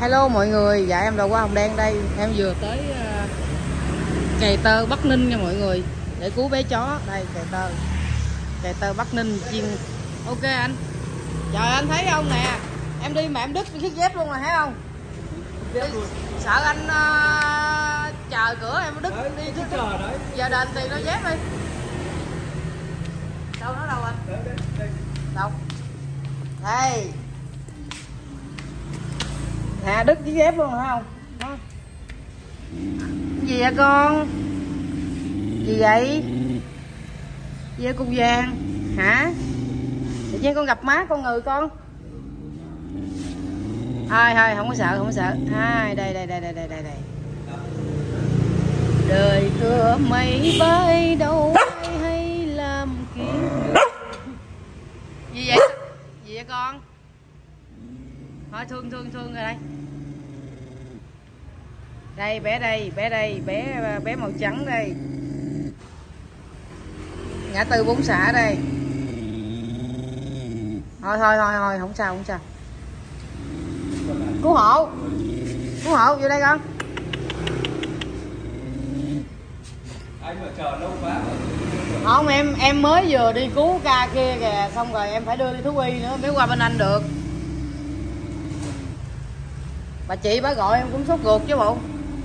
Hello mọi người, dạ em là Hoa Hồng Đen đây. Em vừa tới kè tơ Bắc Ninh nha mọi người, để cứu bé chó. Đây kè tơ Bắc Ninh chuyên. Ok anh. Trời anh thấy không nè, em đi mà em đứt chiếc dép luôn rồi thấy không? Sợ anh chờ cửa em đứt đấy, đi chứ chờ đấy. Giờ đền tiền đôi dép đi. Đâu nó đâu anh? Đây. Đâu? Đây. Nè đứt chiếc dép luôn phải không? Đó. Cái gì vậy con? Gì vậy? Gì vậy con vàng? Hả? Tự nhiên con gặp má con ngừ con. Thôi không có sợ. Đây. Đời thưa mây bay đâu hay làm kiếm. Gì vậy? Gì vậy con? Thôi thương rồi đây. Đây bé màu trắng đây. Ngã tư Bốn Xã đây. Thôi không sao. Cứu hộ vô đây con. Anh mà chờ lâu quá. Không em mới vừa đi cứu ca kia kìa, xong rồi em phải đưa đi thú y nữa mới qua bên anh được. Bà chị bà gọi em cũng sốt ruột chứ bộ.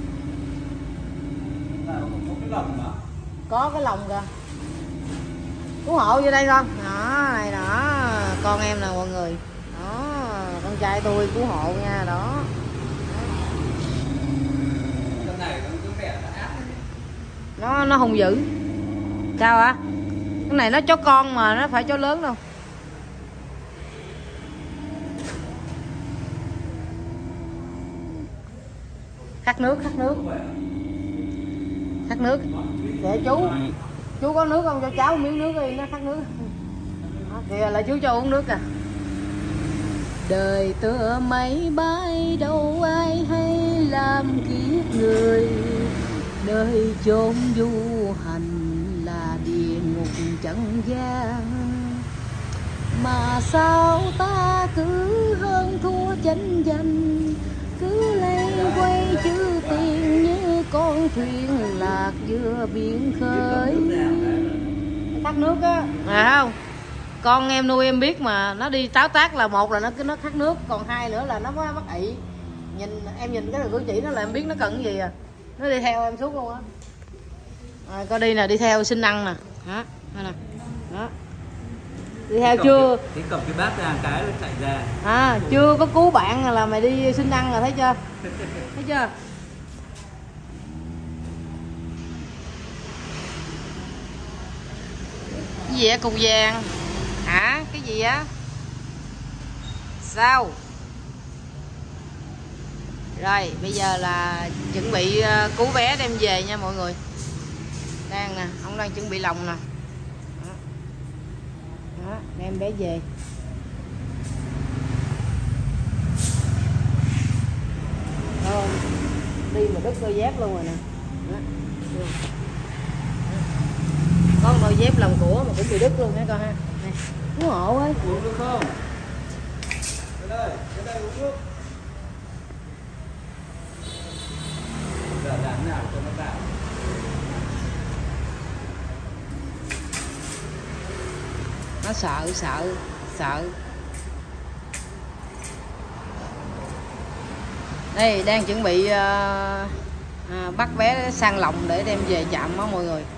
Có cái lồng kìa. Cứu hộ vô đây con. Đó, này đó. Con em nè mọi người. Đó, con trai tôi cứu hộ nha, đó. Con này nó vẻ nó ác. Nó hung dữ. Sao hả? Cái này nó chó con mà, nó phải chó lớn đâu. Khát nước. Để chú có nước không, cho cháu miếng nước đi, nó khát nước. Kìa là chú cho uống nước à. Đời tựa mây bay đâu ai hay làm kiếp người, nơi chốn du hành là địa ngục trần gian. Mà sao ta cứ hơn thua tranh giành, cứ lấy quay chữ tiền như con thuyền lạc giữa biển khơi. Khát nước á, không? Con em nuôi em biết mà, nó đi táo tác là một là nó khát nước, còn hai nữa là nó mắc ị. Em nhìn cái cử chỉ nó là em biết nó cần cái gì à. Nó đi theo em suốt luôn á. Coi đi nè, đi theo xin ăn nè. Đó, nè. Đó. Đi theo chưa? Tí cầm cái bát ra cái nó chạy ra. Chưa có cứu bạn là mày đi xin ăn rồi, thấy chưa? Thấy chưa? Cái gì vậy cục vàng? Hả? Cái gì á? Sao? Rồi, bây giờ là chuẩn bị cứu bé đem về nha mọi người. Đang nè, ông đang chuẩn bị lòng nè. Đó, đem bé về. Đó, đi mà đứt đôi dép luôn rồi nè. Đó. Có đôi dép lòng của mà cũng bị đứt luôn nha con ha. Này, cứu hộ ơi. Uống được không? Cái đây uống nước. Giờ làm nào cho nó vào. Nó sợ. Đây đang chuẩn bị bắt bé sang lồng để đem về trạm đó mọi người.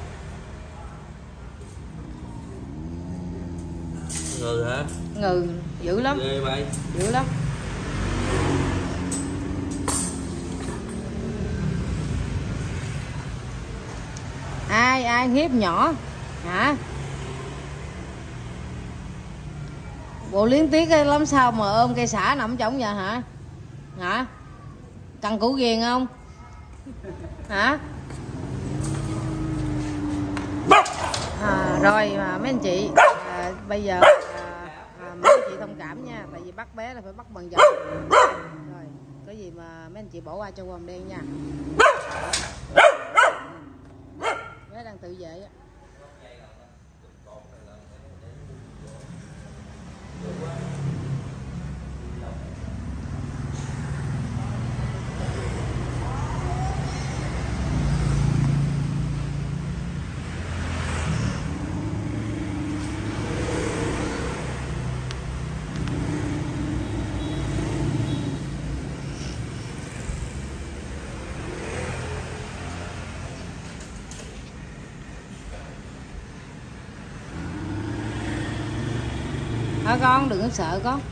Ngừ hả? Ngừ dữ lắm. Ghê vậy. Dữ lắm. Ai hiếp nhỏ hả? Bộ liếng tiếc lắm sao mà ôm cây sả nằm trống vậy hả? Cần củ ghiền không? Hả? Rồi mà mấy anh chị bây giờ mấy anh chị thông cảm nha, tại vì bắt bé là phải bắt bằng dầu. Rồi có gì mà mấy anh chị bỏ qua cho Hoa Hồng Đen nha. Bé đang tự vệ á. Hả con, đừng có sợ con.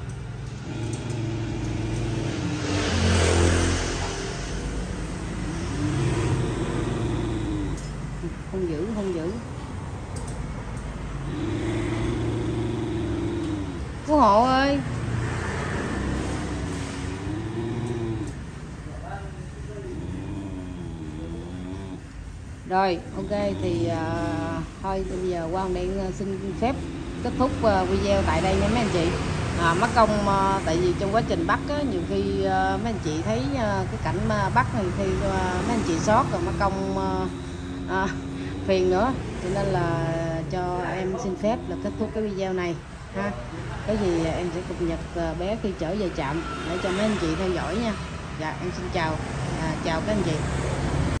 Không giữ, không giữ. Cứu hộ ơi. Rồi, ok thì thôi bây giờ Quang Điện xin phép kết thúc video tại đây nha mấy anh chị. Mất công tại vì trong quá trình bắt á, nhiều khi mấy anh chị thấy cái cảnh bắt này thì mấy anh chị sót rồi mất công phiền nữa, cho nên là cho em xin phép là kết thúc cái video này ha. Cái gì em sẽ cập nhật bé khi trở về trạm để cho mấy anh chị theo dõi nha. Dạ em xin chào, chào các anh chị.